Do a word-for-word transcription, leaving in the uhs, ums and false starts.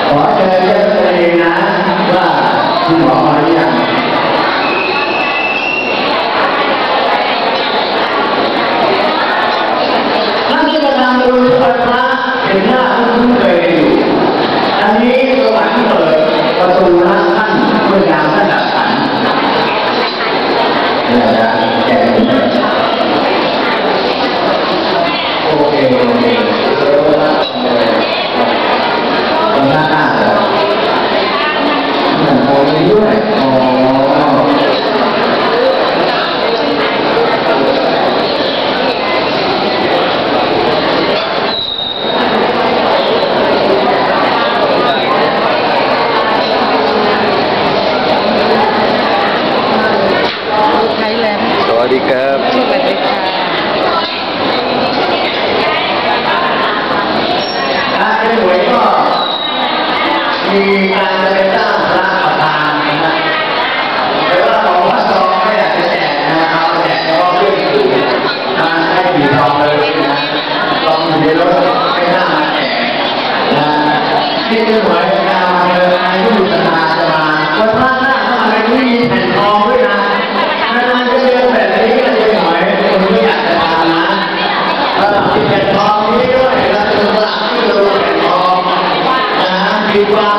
ขอเชิญเจ้าตัวเองนะว่าคุณหมอมาหรือยังนั่นที่กำลังดูพระเห็นหน้าคุ้นเคยอยู่อันนี้สวรรค์เปิดประตูรักท่านเมื่อยามท่านดับขันนี่แหละแกะโอเคโอเคเร็วนะตรงหน้าหน้าเลยโอ้ยด้วยอ๋อสวัสดีครับถ้สวัสดีค่ะาเป็นหวยก็มีการจะไปสร้างพระประธานนะแต่ว่าของวัดทองไม่อยากจะแจกนะเอาแจกเฉพาะเพื่อนอยู่มาให้ผีทองเลยนะทองอยู่ในรถไม่น่ามาแจกนะที่เป็นหวยงามเลยใครที่อยู่ศรัทธาจะมาวันพระหน้าทำไมไม่มีแผ่นทองด้วยนะนานๆจะเจอแบบนี้ก็จะหวยคนไม่อยากจะทำนะถ้าติดแผ่นทองนี้ด้วยแล้วจะสลักที่ดูแผ่นทองนะดีกว่า